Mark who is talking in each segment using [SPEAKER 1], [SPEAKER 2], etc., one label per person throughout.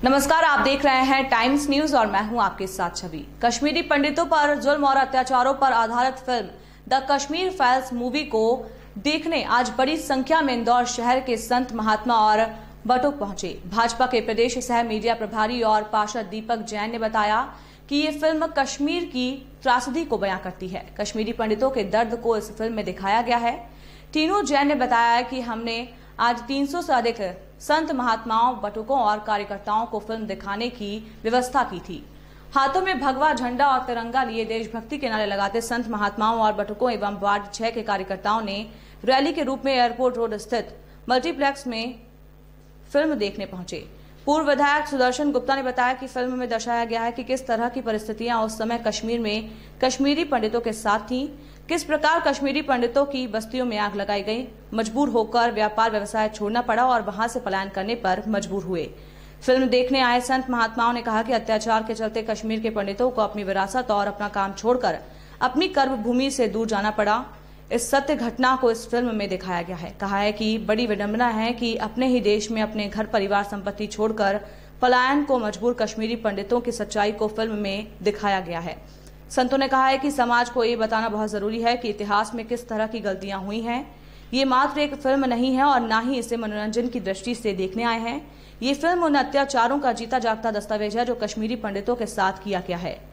[SPEAKER 1] नमस्कार, आप देख रहे हैं टाइम्स न्यूज और मैं हूं आपके साथ छवि। कश्मीरी पंडितों पर जुल्म और अत्याचारों पर आधारित film The Kashmir Files movie को देखने आज बड़ी संख्या में इंदौर शहर के संत महात्मा और बटुक पहुंचे। भाजपा के प्रदेश सह मीडिया प्रभारी और पार्षद दीपक जैन ने बताया कि ये फिल्म कश्मीर की त्रासदी को बयां करती है। कश्मीरी पंडितों के दर्द को इस फिल्म में दिखाया गया है। तीनों जैन ने बताया कि हमने आज 300 से अधिक संत महात्माओं, बटुकों और कार्यकर्ताओं को फिल्म दिखाने की व्यवस्था की थी। हाथों में भगवा झंडा और तिरंगा लिए देशभक्ति के नारे लगाते संत महात्माओं और बटुकों एवं वार्ड 6 के कार्यकर्ताओं ने रैली के रूप में एयरपोर्ट रोड स्थित मल्टीप्लेक्स में फिल्म देखने पहुंचे। पूर्व विधायक सुदर्शन गुप्ता ने बताया कि फिल्म में दर्शाया गया है कि किस तरह की परिस्थितियां उस समय कश्मीर में कश्मीरी पंडितों के साथ थीं, किस प्रकार कश्मीरी पंडितों की बस्तियों में आग लगाई गई, मजबूर होकर व्यापार व्यवसाय छोड़ना पड़ा और वहां से पलायन करने पर मजबूर हुए। फिल्म देखने आए संत महात्माओं ने कहा कि अत्याचार के चलते कश्मीर के पंडितों को अपनी विरासत और अपना काम छोड़कर अपनी कर्मभूमि से दूर जाना पड़ा। इस सत्य घटना को इस फिल्म में दिखाया गया है। कहा है कि बड़ी विडंबना है कि अपने ही देश में अपने घर परिवार संपत्ति छोड़कर पलायन को मजबूर कश्मीरी पंडितों की सच्चाई को फिल्म में दिखाया गया है। संतों ने कहा है कि समाज को ये बताना बहुत जरूरी है कि इतिहास में किस तरह की गलतियां हुई हैं। ये मात्र एक फिल्म नहीं है और न ही इसे मनोरंजन की दृष्टि से देखने आए हैं। ये फिल्म उन अत्याचारों का जीता जागता दस्तावेज है जो कश्मीरी पंडितों के साथ किया गया है।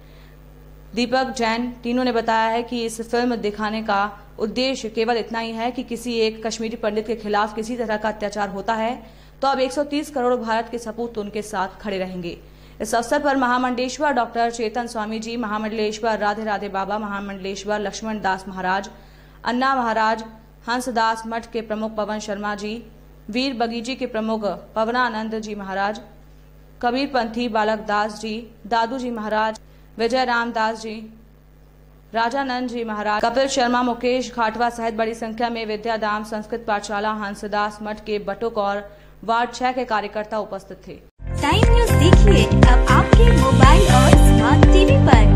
[SPEAKER 1] दीपक जैन तीनों ने बताया है कि इस फिल्म दिखाने का उद्देश्य केवल इतना ही है कि किसी एक कश्मीरी पंडित के खिलाफ किसी तरह का अत्याचार होता है तो अब 130 करोड़ भारत के सपूत उनके साथ खड़े रहेंगे। इस अवसर पर महामंडलेश्वर डॉक्टर चेतन स्वामी जी, महामंडलेश्वर राधे राधे बाबा, महामंडलेश्वर लक्ष्मण दास महाराज, अन्ना महाराज, हंसदास मठ के प्रमुख पवन शर्मा जी, वीर बगीची के प्रमुख पवनानंद जी महाराज, कबीर पंथी बालक दास जी, दादू जी महाराज, विजय राम दास जी, राजानंद जी महाराज, कपिल शर्मा, मुकेश घाटवा सहित बड़ी संख्या में विद्याधाम संस्कृत पाठशाला, हंसदास मठ के बटुक और वार्ड 6 के कार्यकर्ता उपस्थित थे।
[SPEAKER 2] टाइम न्यूज देखिए अब आपके मोबाइल और स्मार्ट टीवी पर।